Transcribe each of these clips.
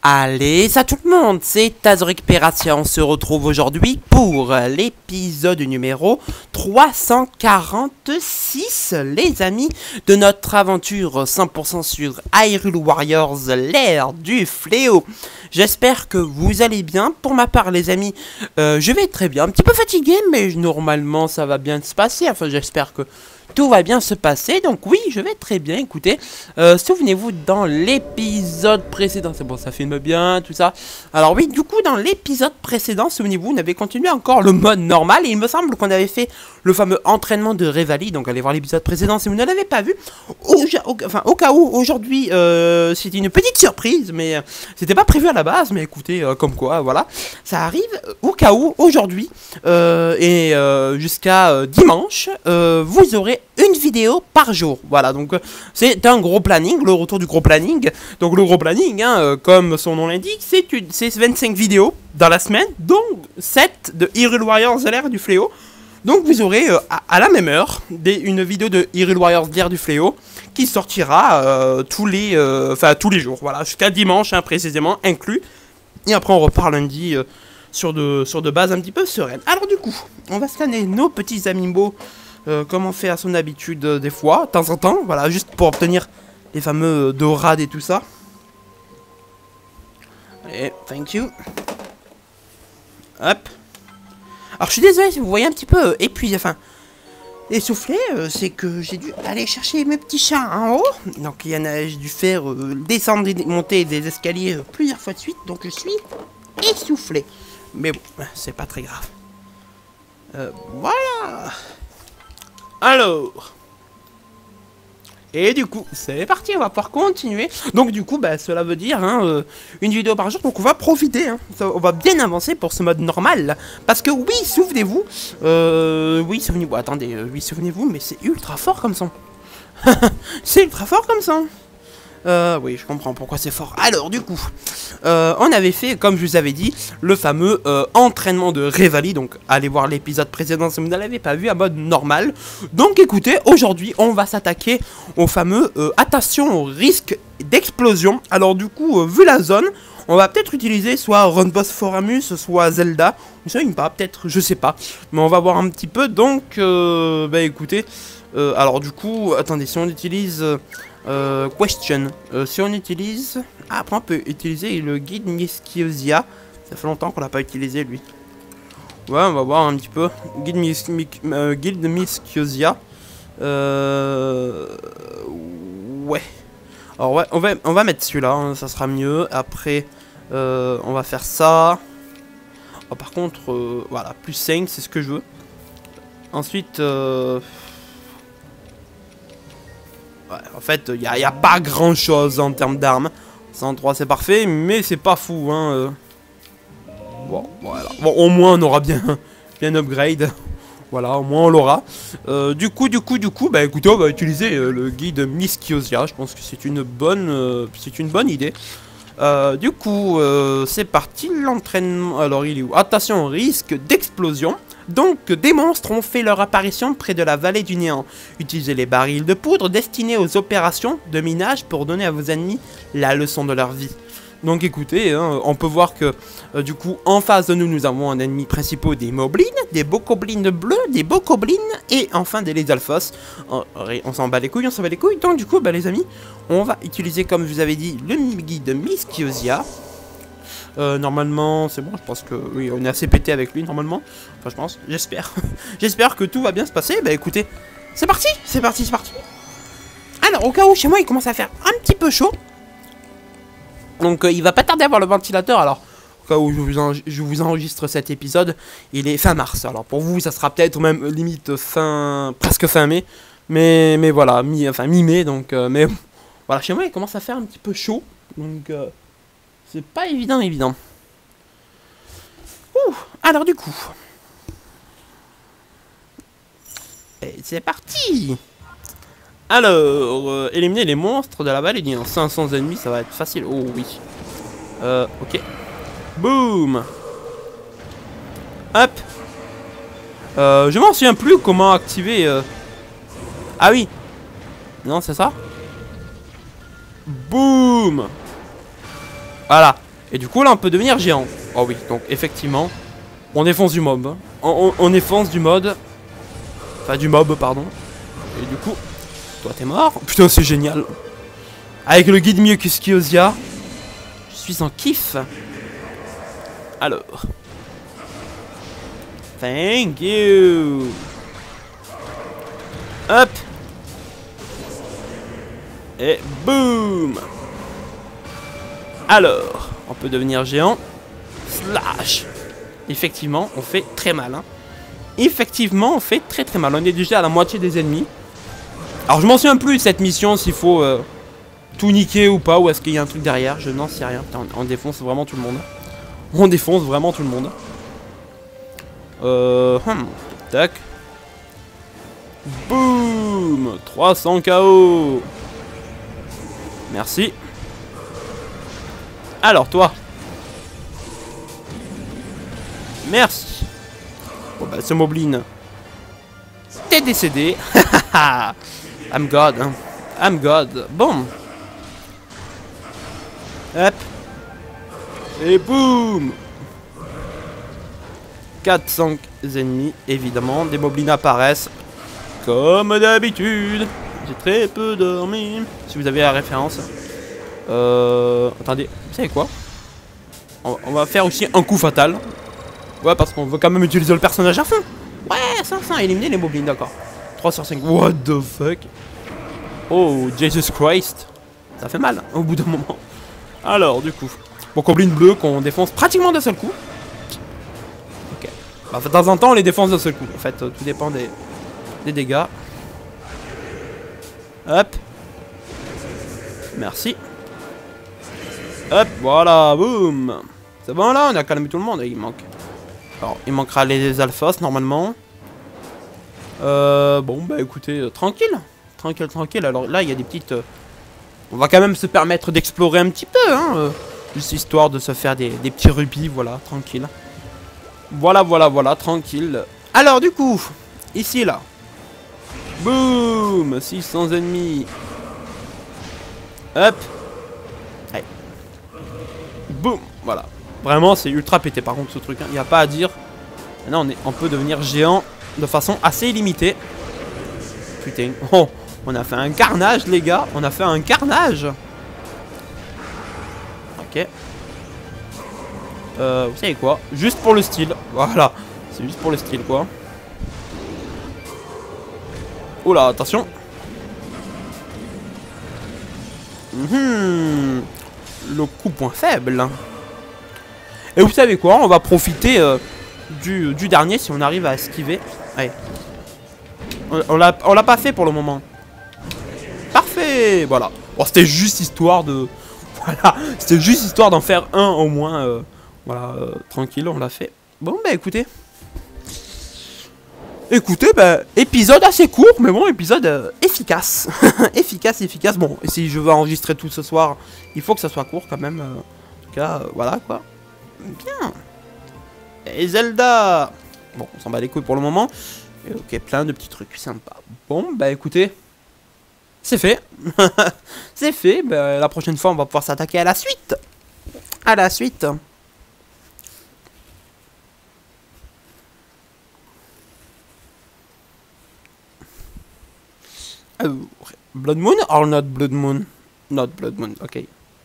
Allez, ça tout le monde, c'est Tazoric Peratia. On se retrouve aujourd'hui pour l'épisode numéro 346, les amis, de notre aventure 100% sur Hyrule Warriors, l'ère du fléau. J'espère que vous allez bien. Pour ma part, les amis, je vais très bien. Un petit peu fatigué, mais normalement, ça va bien se passer. Enfin, j'espère que tout va bien se passer, donc oui, je vais très bien. Écoutez, souvenez-vous, dans l'épisode précédent, c'est bon, ça filme bien, tout ça. Alors oui, du coup, dans l'épisode précédent, souvenez-vous, on avait continué encore le mode normal, et il me semble qu'on avait fait le fameux entraînement de Revali, donc allez voir l'épisode précédent si vous ne l'avez pas vu. Au cas où, aujourd'hui, c'était une petite surprise, mais c'était pas prévu à la base, mais écoutez, comme quoi, voilà, ça arrive au cas où, aujourd'hui, jusqu'à dimanche, vous aurez une vidéo par jour. Voilà, donc c'est un gros planning, le retour du gros planning. Donc le gros planning, comme son nom l'indique, c'est 25 vidéos dans la semaine, donc 7 de Hyrule Warriors l'ère du fléau. Donc vous aurez à la même heure une vidéo de Hyrule Warriors l'ère du fléau qui sortira tous les jours, voilà, jusqu'à dimanche précisément inclus. Et après on repart lundi sur de bases un petit peu sereines. Alors du coup, on va scanner nos petits amiibo comme on fait à son habitude des fois, de temps en temps, voilà, juste pour obtenir les fameux dorades et tout ça. Allez, thank you. Hop. Alors je suis désolé si vous voyez un petit peu épuisé, enfin, essoufflé, c'est que j'ai dû aller chercher mes petits chats en haut. Donc j'ai dû faire descendre et monter des escaliers plusieurs fois de suite, donc je suis essoufflé. Mais bon, c'est pas très grave. Voilà. Alors, et du coup, c'est parti, on va pouvoir continuer. Donc du coup, cela veut dire une vidéo par jour, donc on va profiter, on va bien avancer pour ce mode normal. Parce que oui, souvenez-vous, souvenez-vous, mais c'est ultra fort comme ça. C'est ultra fort comme ça. Oui, je comprends pourquoi c'est fort. Alors, du coup, on avait fait, comme je vous avais dit, le fameux entraînement de Revali. Donc, allez voir l'épisode précédent si vous ne l'avez pas vu, à mode normal. Donc, écoutez, aujourd'hui, on va s'attaquer au fameux attention au risque d'explosion. Alors, du coup, vu la zone, on va peut-être utiliser soit Runboss Foramus, soit Zelda. Ou ça, pas, peut-être, je sais pas. Mais on va voir un petit peu. Donc, écoutez, alors, du coup, attendez, si on utilise... question. Si on utilise... Ah, après on peut utiliser le guide Miskiosia. Ça fait longtemps qu'on l'a pas utilisé lui. Ouais, on va voir un petit peu. Guide Miskiosia. Ouais. Alors ouais, on va mettre celui-là, ça sera mieux. Après, on va faire ça. Oh, par contre, voilà, plus 5, c'est ce que je veux. Ensuite... ouais, en fait, il n'y a pas grand chose en termes d'armes. 103 c'est parfait, mais c'est pas fou. Bon, voilà. Bon, au moins on aura bien upgrade. Voilà, au moins on l'aura. Du coup, écoutez, on va utiliser le guide Miskiosia. Je pense que c'est une bonne idée. Du coup, c'est parti. L'entraînement. Alors, il est où? Attention au risque d'explosion. Donc, des monstres ont fait leur apparition près de la vallée du néant. Utilisez les barils de poudre destinés aux opérations de minage pour donner à vos ennemis la leçon de leur vie. Donc écoutez, on peut voir que du coup en face de nous, nous avons un ennemi principal, des moblins, des bokoblins bleus, des bokoblins et enfin des lézalfos. On s'en bat les couilles, Donc du coup, les amis, on va utiliser, comme je vous avais dit, le guide Miskiosia. Normalement c'est bon, je pense que oui, on est assez pété avec lui normalement. Enfin je pense, j'espère. J'espère que tout va bien se passer. Écoutez, c'est parti. Alors au cas où chez moi il commence à faire un petit peu chaud. Donc il va pas tarder à avoir le ventilateur. Alors au cas où je vous enregistre cet épisode, il est fin mars. Alors pour vous ça sera peut-être même limite presque fin mai. Mais voilà, mi-mai donc mais voilà, chez moi il commence à faire un petit peu chaud. Donc c'est pas évident. Ouh, alors du coup. Et c'est parti. Alors, éliminer les monstres de la vallée. 500 ennemis, ça va être facile. Oh oui. Ok. Boum. Hop. Je m'en souviens plus comment activer... Ah oui. Non, c'est ça. Boum. Voilà. Et du coup là on peut devenir géant. Oh oui, donc effectivement, on défonce du mob. On défonce du mode. Enfin du mob, pardon. Et du coup, toi t'es mort. Putain c'est génial. Avec le guide Miyukiskiosia, je suis en kiff. Alors. Thank you. Hop. Et boum. Alors, on peut devenir géant. Slash. Effectivement, on fait très mal. Hein. Effectivement, on fait très très mal. On est déjà à la moitié des ennemis. Alors, je m'en souviens plus de cette mission, s'il faut tout niquer ou pas. Ou est-ce qu'il y a un truc derrière? Je n'en sais rien. Putain, on défonce vraiment tout le monde. On défonce vraiment tout le monde. Tac. Boum. 300 KO. Merci. Alors toi. Merci. Bon bah ce Moblin, t'es décédé. I'm God. Hein. I'm God. Bon. Hop. Et boum. 400 ennemis, évidemment. Des Moblins apparaissent. Comme d'habitude. J'ai très peu dormi. Si vous avez la référence. Attendez, vous savez quoi? On va faire aussi un coup fatal. Ouais, parce qu'on veut quand même utiliser le personnage à fond. Ouais, 500, éliminer les Moblins, d'accord. 3 sur 5. What the fuck? Oh, Jesus Christ. Ça fait mal, au bout d'un moment. Alors, du coup. Bon, Goblin bleu qu'on défonce pratiquement d'un seul coup. Ok. Bah, de temps en temps, on les défonce d'un seul coup. En fait, tout dépend des dégâts. Hop. Merci. Hop, voilà, boum. C'est bon là, on a calmé tout le monde. Il manque. Alors, il manquera les alphas normalement. Bon, bah écoutez, tranquille. Tranquille, tranquille. Alors là, il y a des petites... on va quand même se permettre d'explorer un petit peu, hein. Juste histoire de se faire des petits rubis, voilà, tranquille. Voilà, voilà, voilà, tranquille. Alors, du coup, ici, là. Boum, 600 ennemis. Hop. Allez. Boum, voilà. Vraiment, c'est ultra pété par contre ce truc. Il n'y a pas à dire. Maintenant, on peut devenir géant de façon assez illimitée. Putain. Oh, on a fait un carnage, les gars. On a fait un carnage. Ok. Vous savez quoi? Juste pour le style. Voilà. C'est juste pour le style, quoi. Oula, attention. Le coup point faible. Et vous savez quoi? On va profiter du dernier si on arrive à esquiver. Allez. On l'a pas fait pour le moment. Parfait. Voilà. Bon, c'était juste histoire de... Voilà. C'était juste histoire d'en faire un au moins. Voilà. Tranquille, on l'a fait. Bon, bah écoutez. Écoutez, bah, épisode assez court, mais bon, épisode efficace. Efficace, efficace. Bon, et si je veux enregistrer tout ce soir, il faut que ça soit court quand même. En tout cas, voilà quoi. Bien. Et Zelda. Bon, on s'en bat les couilles pour le moment. Et ok, plein de petits trucs sympas. Bon, bah écoutez. C'est fait. C'est fait. Bah, la prochaine fois, on va pouvoir s'attaquer à la suite. À la suite. Blood Moon or not Blood Moon? Not Blood Moon, ok.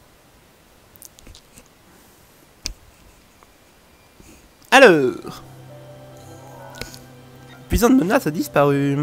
Alors, puissante menace a disparu.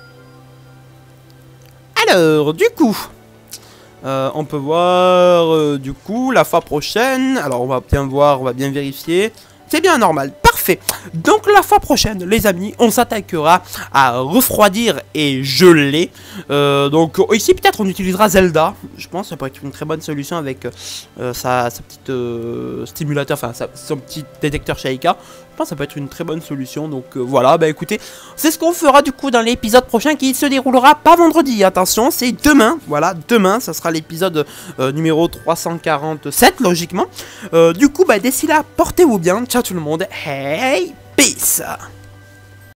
Alors, du coup, on peut voir, du coup, la fois prochaine. Alors, on va bien voir, on va bien vérifier. C'est bien normal, parfait. Donc la fois prochaine, les amis, on s'attaquera à refroidir et geler. Donc ici, peut-être on utilisera Zelda. Je pense que ça pourrait être une très bonne solution avec sa petite stimulateur, enfin son petit détecteur Sheikah. Je pense que ça peut être une très bonne solution. Donc voilà, bah écoutez, c'est ce qu'on fera du coup dans l'épisode prochain qui se déroulera pas vendredi. Attention, c'est demain. Voilà, demain, ça sera l'épisode numéro 347, logiquement. Du coup, bah d'ici là, portez-vous bien. Ciao tout le monde. Hey, peace.